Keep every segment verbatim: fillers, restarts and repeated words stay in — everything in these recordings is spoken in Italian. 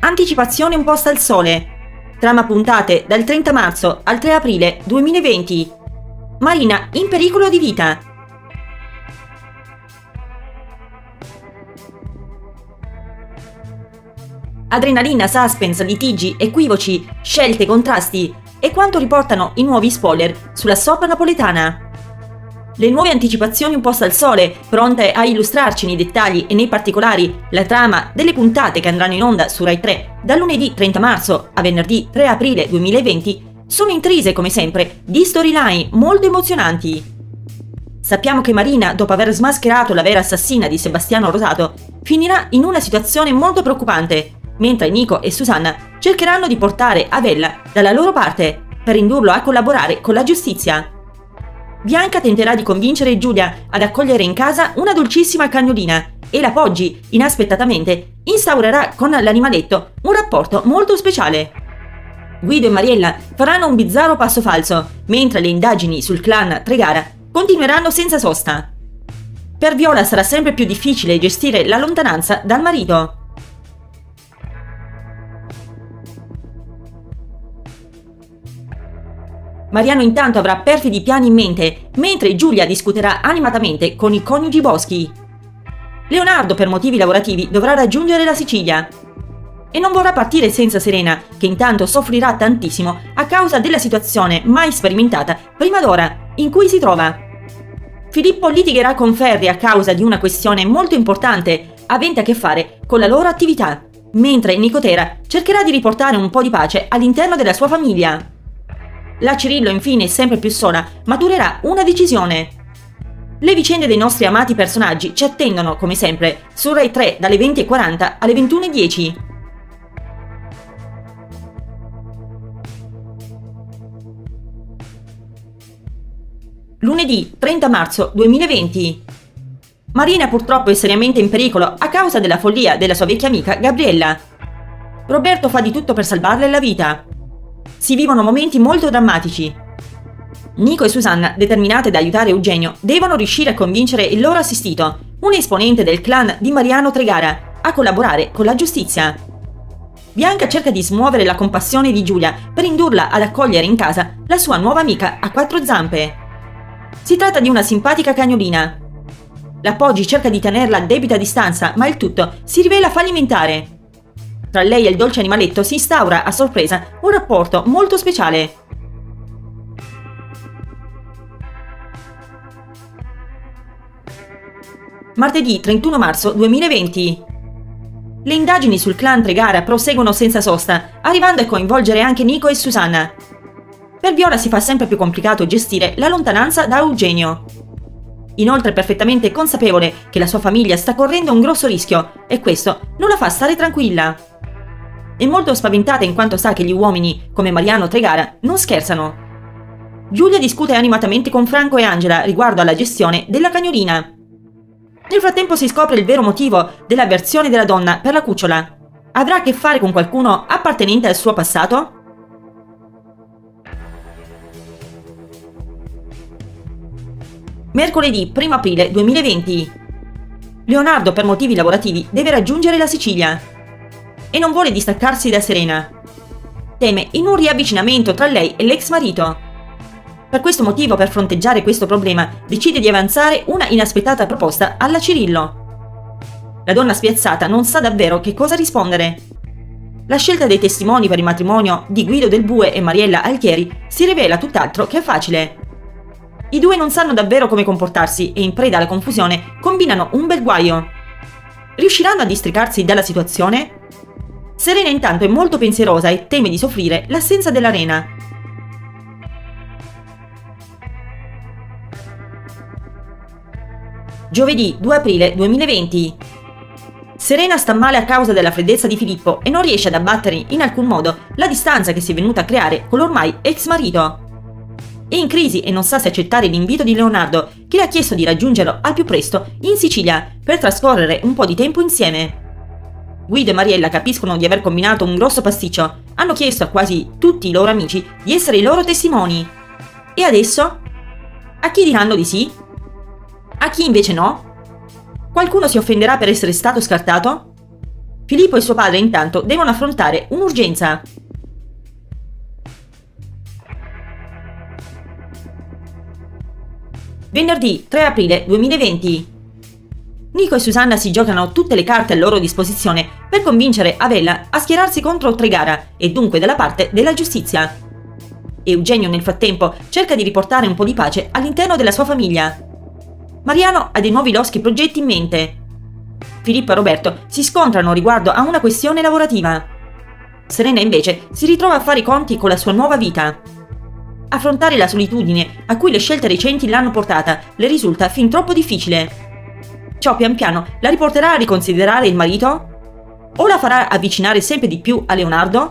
anticipazione imposta al sole. Trama puntate dal trenta marzo al tre aprile duemilaventi. Marina in pericolo di vita. Adrenalina, suspense, litigi, equivoci, scelte, contrasti e quanto riportano i nuovi spoiler sulla soap napoletana. Le nuove anticipazioni imposte al sole, pronte a illustrarci nei dettagli e nei particolari la trama delle puntate che andranno in onda su Rai tre da lunedì trenta marzo a venerdì tre aprile duemilaventi, sono intrise come sempre di storyline molto emozionanti. Sappiamo che Marina, dopo aver smascherato la vera assassina di Sebastiano Rosato, finirà in una situazione molto preoccupante, mentre Nico e Susanna cercheranno di portare Avella dalla loro parte per indurlo a collaborare con la giustizia. Bianca tenterà di convincere Giulia ad accogliere in casa una dolcissima cagnolina e la Poggi, inaspettatamente, instaurerà con l'animaletto un rapporto molto speciale. Guido e Mariella faranno un bizzarro passo falso, mentre le indagini sul clan Tregara continueranno senza sosta. Per Viola sarà sempre più difficile gestire la lontananza dal marito. Mariano intanto avrà perfidi piani in mente, mentre Giulia discuterà animatamente con i coniugi Boschi. Leonardo, per motivi lavorativi, dovrà raggiungere la Sicilia e non vorrà partire senza Serena, che intanto soffrirà tantissimo a causa della situazione mai sperimentata prima d'ora in cui si trova. Filippo litigherà con Ferri a causa di una questione molto importante avente a che fare con la loro attività, mentre Nicotera cercherà di riportare un po' di pace all'interno della sua famiglia. La Cirillo, infine, sempre più sola, maturerà una decisione. Le vicende dei nostri amati personaggi ci attendono, come sempre, su Rai tre dalle venti e quaranta alle ventuno e dieci. Lunedì trenta marzo duemilaventi. Marina purtroppo è seriamente in pericolo a causa della follia della sua vecchia amica Gabriella. Roberto fa di tutto per salvarle la vita. Si vivono momenti molto drammatici. Nico e Susanna, determinate ad aiutare Eugenio, devono riuscire a convincere il loro assistito, un esponente del clan di Mariano Tregara, a collaborare con la giustizia. Bianca cerca di smuovere la compassione di Giulia per indurla ad accogliere in casa la sua nuova amica a quattro zampe. Si tratta di una simpatica cagnolina. La Poggi cerca di tenerla a debita distanza, ma il tutto si rivela fallimentare. Tra lei e il dolce animaletto si instaura a sorpresa un rapporto molto speciale. Martedì trentuno marzo duemilaventi. Le indagini sul clan Tregara proseguono senza sosta, arrivando a coinvolgere anche Nico e Susanna. Per Viola si fa sempre più complicato gestire la lontananza da Eugenio. Inoltre è perfettamente consapevole che la sua famiglia sta correndo un grosso rischio e questo non la fa stare tranquilla. È molto spaventata in quanto sa che gli uomini, come Mariano Tregara, non scherzano. Giulia discute animatamente con Franco e Angela riguardo alla gestione della cagnolina. Nel frattempo si scopre il vero motivo dell'avversione della donna per la cucciola. Avrà a che fare con qualcuno appartenente al suo passato? Mercoledì primo aprile duemilaventi. Leonardo, per motivi lavorativi, deve raggiungere la Sicilia e non vuole distaccarsi da Serena. Teme in un riavvicinamento tra lei e l'ex marito. Per questo motivo, per fronteggiare questo problema, decide di avanzare una inaspettata proposta alla Cirillo. La donna spiazzata non sa davvero che cosa rispondere. La scelta dei testimoni per il matrimonio di Guido Del Bue e Mariella Alchieri si rivela tutt'altro che facile. I due non sanno davvero come comportarsi e, in preda alla confusione, combinano un bel guaio. Riusciranno a districarsi dalla situazione? Serena intanto è molto pensierosa e teme di soffrire l'assenza della rena. Giovedì due aprile duemilaventi. Serena sta male a causa della freddezza di Filippo e non riesce ad abbattere in alcun modo la distanza che si è venuta a creare con l'ormai ex marito. È in crisi e non sa se accettare l'invito di Leonardo, che le ha chiesto di raggiungerlo al più presto in Sicilia per trascorrere un po' di tempo insieme. Guido e Mariella capiscono di aver combinato un grosso pasticcio, hanno chiesto a quasi tutti i loro amici di essere i loro testimoni. E adesso? A chi diranno di sì? A chi invece no? Qualcuno si offenderà per essere stato scartato? Filippo e suo padre intanto devono affrontare un'urgenza. Venerdì tre aprile duemilaventi. Nico e Susanna si giocano tutte le carte a loro disposizione per convincere Avella a schierarsi contro Tregara e dunque dalla parte della giustizia. Eugenio nel frattempo cerca di riportare un po' di pace all'interno della sua famiglia. Mariano ha dei nuovi loschi progetti in mente. Filippo e Roberto si scontrano riguardo a una questione lavorativa. Serena invece si ritrova a fare i conti con la sua nuova vita. Affrontare la solitudine a cui le scelte recenti l'hanno portata le risulta fin troppo difficile. Ciò pian piano la riporterà a riconsiderare il marito? O la farà avvicinare sempre di più a Leonardo?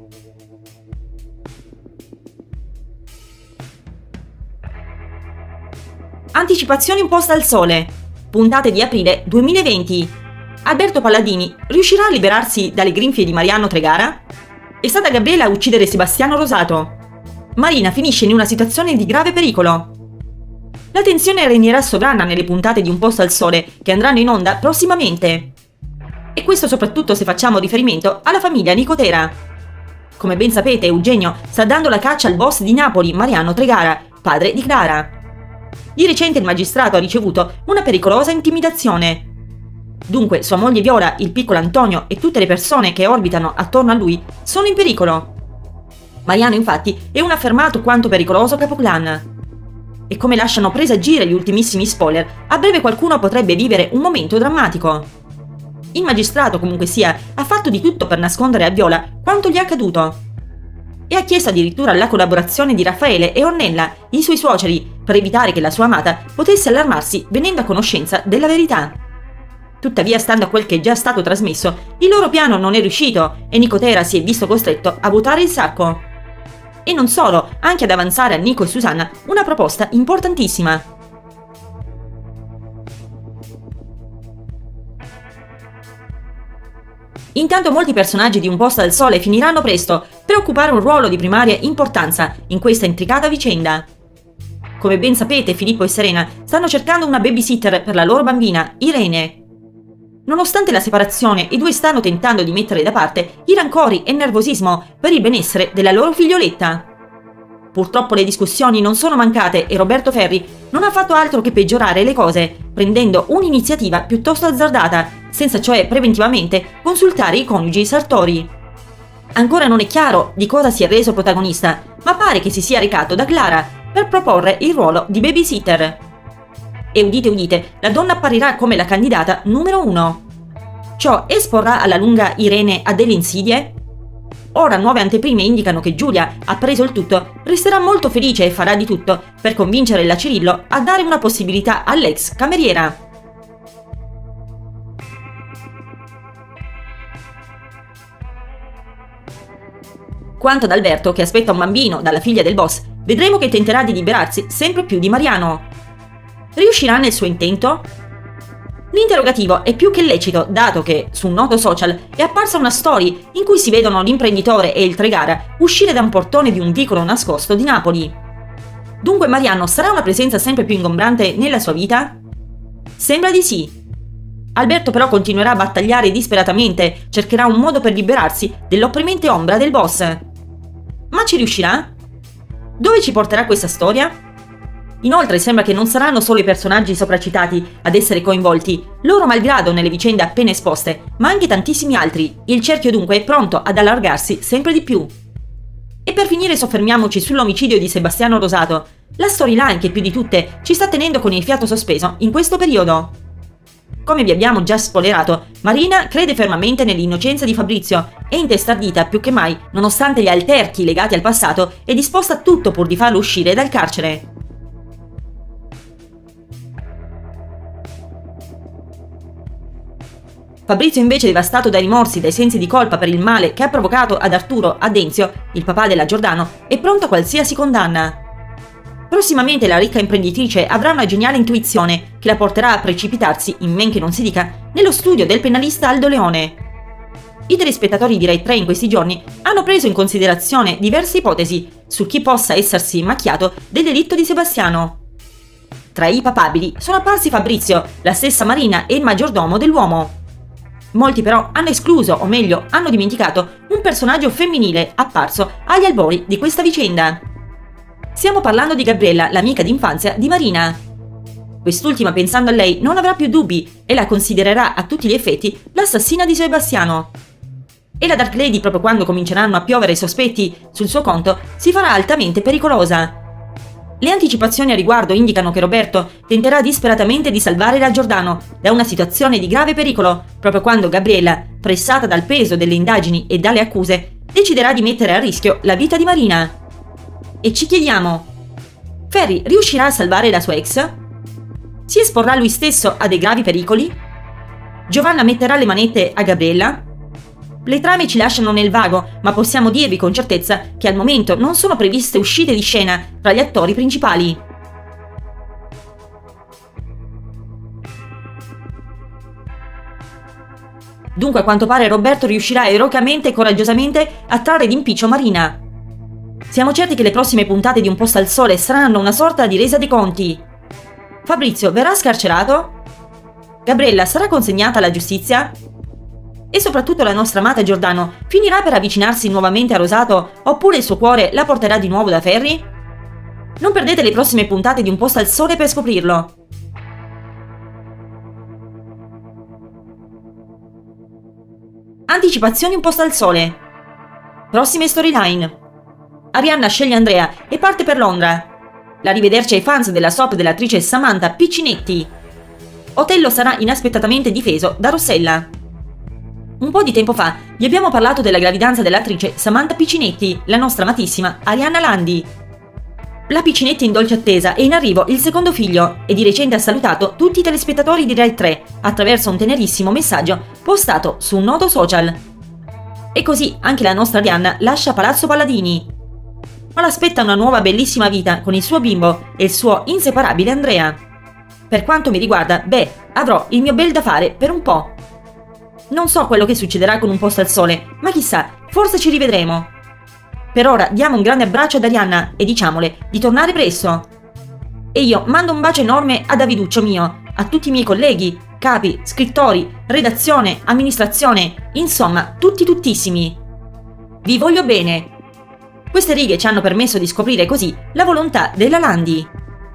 Anticipazioni imposte al sole. Puntate di aprile duemilaventi. Alberto Palladini riuscirà a liberarsi dalle grinfie di Mariano Tregara? È stata Gabriella a uccidere Sebastiano Rosato. Marina finisce in una situazione di grave pericolo. La tensione regnerà sovrana nelle puntate di Un posto al sole che andranno in onda prossimamente. E questo soprattutto se facciamo riferimento alla famiglia Nicotera. Come ben sapete, Eugenio sta dando la caccia al boss di Napoli, Mariano Tregara, padre di Clara. Di recente il magistrato ha ricevuto una pericolosa intimidazione. Dunque sua moglie Viola, il piccolo Antonio e tutte le persone che orbitano attorno a lui sono in pericolo. Mariano infatti è un affermato quanto pericoloso capoclan. E come lasciano presagire gli ultimissimi spoiler, a breve qualcuno potrebbe vivere un momento drammatico. Il magistrato, comunque sia, ha fatto di tutto per nascondere a Viola quanto gli è accaduto. E ha chiesto addirittura la collaborazione di Raffaele e Ornella, i suoi suoceri, per evitare che la sua amata potesse allarmarsi venendo a conoscenza della verità. Tuttavia, stando a quel che è già stato trasmesso, il loro piano non è riuscito e Nicotera si è visto costretto a vuotare il sacco. E non solo, anche ad avanzare a Nico e Susanna una proposta importantissima. Intanto molti personaggi di Un posto al sole finiranno presto per occupare un ruolo di primaria importanza in questa intricata vicenda. Come ben sapete, Filippo e Serena stanno cercando una babysitter per la loro bambina, Irene. Nonostante la separazione, i due stanno tentando di mettere da parte i rancori e il nervosismo per il benessere della loro figlioletta. Purtroppo le discussioni non sono mancate e Roberto Ferri non ha fatto altro che peggiorare le cose, prendendo un'iniziativa piuttosto azzardata, senza cioè preventivamente consultare i coniugi Sartori. Ancora non è chiaro di cosa si è reso protagonista, ma pare che si sia recato da Clara per proporre il ruolo di babysitter. E udite udite, la donna apparirà come la candidata numero uno. Ciò esporrà alla lunga Irene a delle insidie? Ora nuove anteprime indicano che Giulia, appreso il tutto, resterà molto felice e farà di tutto per convincere la Cirillo a dare una possibilità all'ex cameriera. Quanto ad Alberto, che aspetta un bambino dalla figlia del boss, vedremo che tenterà di liberarsi sempre più di Mariano. Riuscirà nel suo intento? L'interrogativo è più che lecito, dato che, su un noto social, è apparsa una story in cui si vedono l'imprenditore e il Tregara uscire da un portone di un vicolo nascosto di Napoli. Dunque Mariano sarà una presenza sempre più ingombrante nella sua vita? Sembra di sì. Alberto però continuerà a battagliare disperatamente, cercherà un modo per liberarsi dell'opprimente ombra del boss. Ma ci riuscirà? Dove ci porterà questa storia? Inoltre sembra che non saranno solo i personaggi sopracitati ad essere coinvolti, loro malgrado nelle vicende appena esposte, ma anche tantissimi altri. Il cerchio dunque è pronto ad allargarsi sempre di più. E per finire soffermiamoci sull'omicidio di Sebastiano Rosato, la storyline che più di tutte ci sta tenendo con il fiato sospeso in questo periodo. Come vi abbiamo già spoilerato, Marina crede fermamente nell'innocenza di Fabrizio e intestardita più che mai, nonostante gli alterchi legati al passato, è disposta a tutto pur di farlo uscire dal carcere. Fabrizio invece, devastato dai rimorsi, dai sensi di colpa per il male che ha provocato ad Arturo Adenzio, il papà della Giordano, è pronto a qualsiasi condanna. Prossimamente la ricca imprenditrice avrà una geniale intuizione che la porterà a precipitarsi, in men che non si dica, nello studio del penalista Aldo Leone. I telespettatori di Rai tre in questi giorni hanno preso in considerazione diverse ipotesi su chi possa essersi macchiato del delitto di Sebastiano. Tra i papabili sono apparsi Fabrizio, la stessa Marina e il maggiordomo dell'uomo. Molti però hanno escluso, o meglio, hanno dimenticato, un personaggio femminile apparso agli albori di questa vicenda. Stiamo parlando di Gabriella, l'amica d'infanzia di Marina. Quest'ultima, pensando a lei, non avrà più dubbi e la considererà a tutti gli effetti l'assassina di Sebastiano. E la Dark Lady, proprio quando cominceranno a piovere sospetti sul suo conto, si farà altamente pericolosa. Le anticipazioni a riguardo indicano che Roberto tenterà disperatamente di salvare la Giordano da una situazione di grave pericolo, proprio quando Gabriella, pressata dal peso delle indagini e dalle accuse, deciderà di mettere a rischio la vita di Marina. E ci chiediamo: Ferry riuscirà a salvare la sua ex? Si esporrà lui stesso a dei gravi pericoli? Giovanna metterà le manette a Gabriella? Le trame ci lasciano nel vago, ma possiamo dirvi con certezza che al momento non sono previste uscite di scena tra gli attori principali. Dunque, a quanto pare Roberto riuscirà eroicamente e coraggiosamente a trarre d'impiccio Marina. Siamo certi che le prossime puntate di Un posto al sole saranno una sorta di resa dei conti. Fabrizio verrà scarcerato? Gabriella sarà consegnata alla giustizia? E soprattutto la nostra amata Giordano finirà per avvicinarsi nuovamente a Rosato, oppure il suo cuore la porterà di nuovo da Ferry? Non perdete le prossime puntate di Un posto al sole per scoprirlo. Anticipazioni Un posto al sole. Prossime storyline. Arianna sceglie Andrea e parte per Londra. L'arrivederci ai fans della soap dell'attrice Samantha Piccinetti. Otello sarà inaspettatamente difeso da Rossella. Un po' di tempo fa vi abbiamo parlato della gravidanza dell'attrice Samantha Piccinetti, la nostra amatissima Arianna Landi. La Piccinetti in dolce attesa è in arrivo il secondo figlio e di recente ha salutato tutti i telespettatori di Rai tre attraverso un tenerissimo messaggio postato su un noto social. E così anche la nostra Arianna lascia Palazzo Palladini. Ma l'aspetta una nuova bellissima vita con il suo bimbo e il suo inseparabile Andrea. Per quanto mi riguarda, beh, avrò il mio bel da fare per un po'. Non so quello che succederà con Un posto al sole, ma chissà, forse ci rivedremo. Per ora diamo un grande abbraccio ad Arianna e diciamole di tornare presto. E io mando un bacio enorme a Daviduccio mio, a tutti i miei colleghi, capi, scrittori, redazione, amministrazione, insomma, tutti tuttissimi. Vi voglio bene. Queste righe ci hanno permesso di scoprire così la volontà della Landi.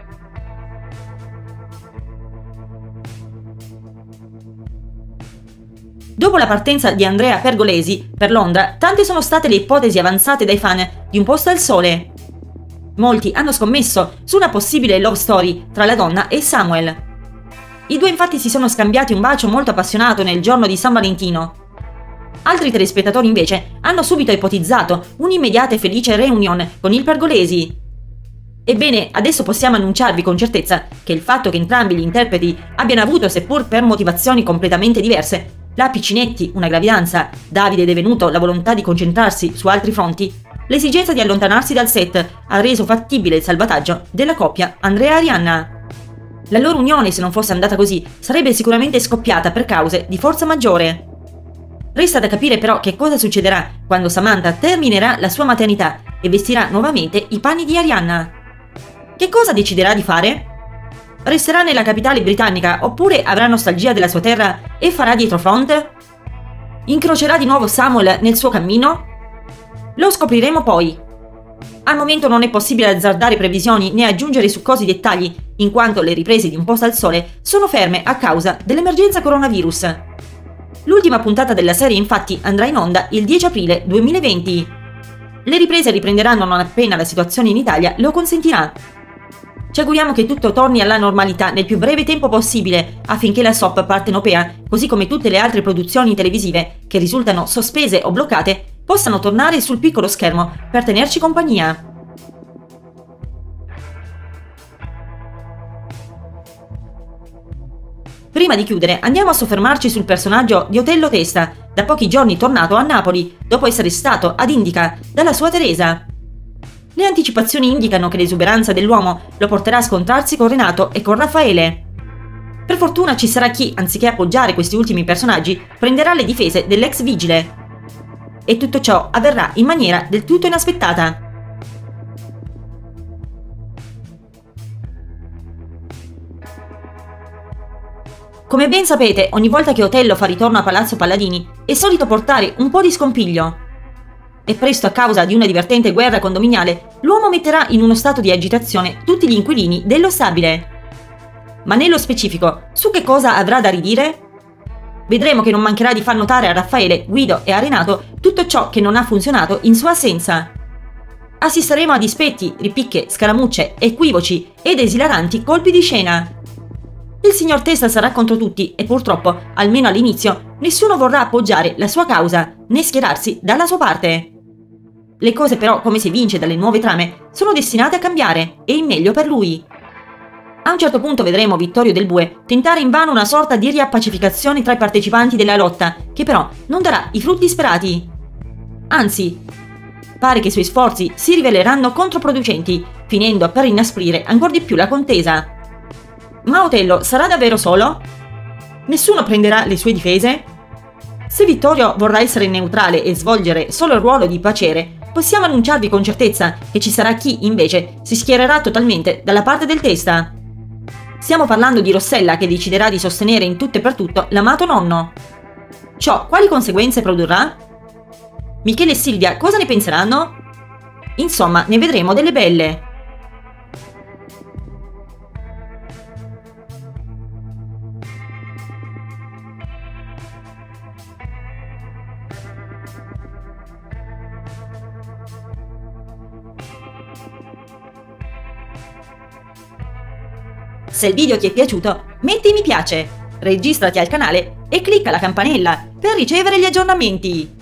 Dopo la partenza di Andrea Pergolesi per Londra, tante sono state le ipotesi avanzate dai fan di Un posto al sole. Molti hanno scommesso su una possibile love story tra la donna e Samuel. I due infatti si sono scambiati un bacio molto appassionato nel giorno di San Valentino. Altri telespettatori invece hanno subito ipotizzato un'immediata e felice reunion con il Pergolesi. Ebbene, adesso possiamo annunciarvi con certezza che il fatto che entrambi gli interpreti abbiano avuto, seppur per motivazioni completamente diverse, la Piccinetti una gravidanza, Davide è venuto la volontà di concentrarsi su altri fronti, l'esigenza di allontanarsi dal set ha reso fattibile il salvataggio della coppia Andrea-Arianna. La loro unione, se non fosse andata così, sarebbe sicuramente scoppiata per cause di forza maggiore. Resta da capire però che cosa succederà quando Samantha terminerà la sua maternità e vestirà nuovamente i panni di Arianna. Che cosa deciderà di fare? Resterà nella capitale britannica oppure avrà nostalgia della sua terra e farà dietrofront? Incrocerà di nuovo Samuel nel suo cammino? Lo scopriremo poi. Al momento non è possibile azzardare previsioni né aggiungere succosi dettagli, in quanto le riprese di Un posto al sole sono ferme a causa dell'emergenza coronavirus. L'ultima puntata della serie infatti andrà in onda il dieci aprile duemilaventi. Le riprese riprenderanno non appena la situazione in Italia lo consentirà. Ci auguriamo che tutto torni alla normalità nel più breve tempo possibile affinché la soap partenopea, così come tutte le altre produzioni televisive che risultano sospese o bloccate, possano tornare sul piccolo schermo per tenerci compagnia. Prima di chiudere andiamo a soffermarci sul personaggio di Otello Testa, da pochi giorni tornato a Napoli dopo essere stato ad Indica dalla sua Teresa. Le anticipazioni indicano che l'esuberanza dell'uomo lo porterà a scontrarsi con Renato e con Raffaele. Per fortuna ci sarà chi, anziché appoggiare questi ultimi personaggi, prenderà le difese dell'ex vigile. E tutto ciò avverrà in maniera del tutto inaspettata. Come ben sapete, ogni volta che Otello fa ritorno a Palazzo Palladini è solito portare un po' di scompiglio. E presto, a causa di una divertente guerra condominiale, l'uomo metterà in uno stato di agitazione tutti gli inquilini dello stabile. Ma nello specifico, su che cosa avrà da ridire? Vedremo che non mancherà di far notare a Raffaele, Guido e a Renato tutto ciò che non ha funzionato in sua assenza. Assisteremo a dispetti, ripicche, scaramucce, equivoci ed esilaranti colpi di scena. Il signor Testa sarà contro tutti e purtroppo, almeno all'inizio, nessuno vorrà appoggiare la sua causa né schierarsi dalla sua parte. Le cose però, come si evince dalle nuove trame, sono destinate a cambiare e in meglio per lui. A un certo punto vedremo Vittorio Del Bue tentare invano una sorta di riappacificazione tra i partecipanti della lotta, che però non darà i frutti sperati. Anzi, pare che i suoi sforzi si riveleranno controproducenti, finendo per inasprire ancora di più la contesa. Ma Otello sarà davvero solo? Nessuno prenderà le sue difese? Se Vittorio vorrà essere neutrale e svolgere solo il ruolo di paciere, possiamo annunciarvi con certezza che ci sarà chi, invece, si schiererà totalmente dalla parte del Testa. Stiamo parlando di Rossella, che deciderà di sostenere in tutto e per tutto l'amato nonno. Ciò quali conseguenze produrrà? Michele e Silvia cosa ne penseranno? Insomma, ne vedremo delle belle. Se il video ti è piaciuto, metti mi piace, registrati al canale e clicca la campanella per ricevere gli aggiornamenti.